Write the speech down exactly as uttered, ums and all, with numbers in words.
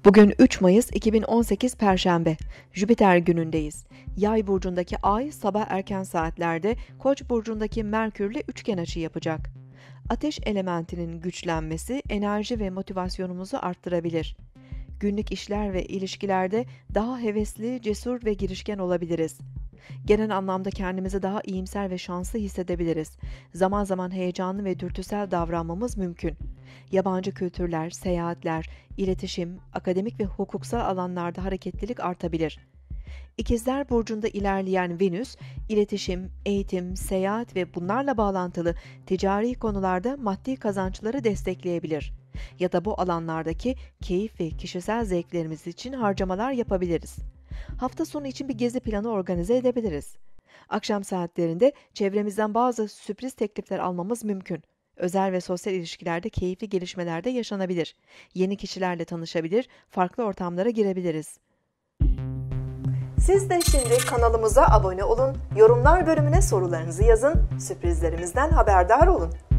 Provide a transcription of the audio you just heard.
Bugün üç Mayıs iki bin on sekiz Perşembe, Jüpiter günündeyiz. Yay burcundaki Ay sabah erken saatlerde Koç burcundaki Merkür'le üçgen açı yapacak. Ateş elementinin güçlenmesi enerji ve motivasyonumuzu arttırabilir. Günlük işler ve ilişkilerde daha hevesli, cesur ve girişken olabiliriz. Genel anlamda kendimizi daha iyimser ve şanslı hissedebiliriz. Zaman zaman heyecanlı ve dürtüsel davranmamız mümkün. Yabancı kültürler, seyahatler, iletişim, akademik ve hukuksal alanlarda hareketlilik artabilir. İkizler burcunda ilerleyen Venüs, iletişim, eğitim, seyahat ve bunlarla bağlantılı ticari konularda maddi kazançları destekleyebilir. Ya da bu alanlardaki keyif ve kişisel zevklerimiz için harcamalar yapabiliriz. Hafta sonu için bir gezi planı organize edebiliriz. Akşam saatlerinde çevremizden bazı sürpriz teklifler almamız mümkün. Özel ve sosyal ilişkilerde keyifli gelişmeler de yaşanabilir. Yeni kişilerle tanışabilir, farklı ortamlara girebiliriz. Siz de şimdi kanalımıza abone olun, yorumlar bölümüne sorularınızı yazın, sürprizlerimizden haberdar olun.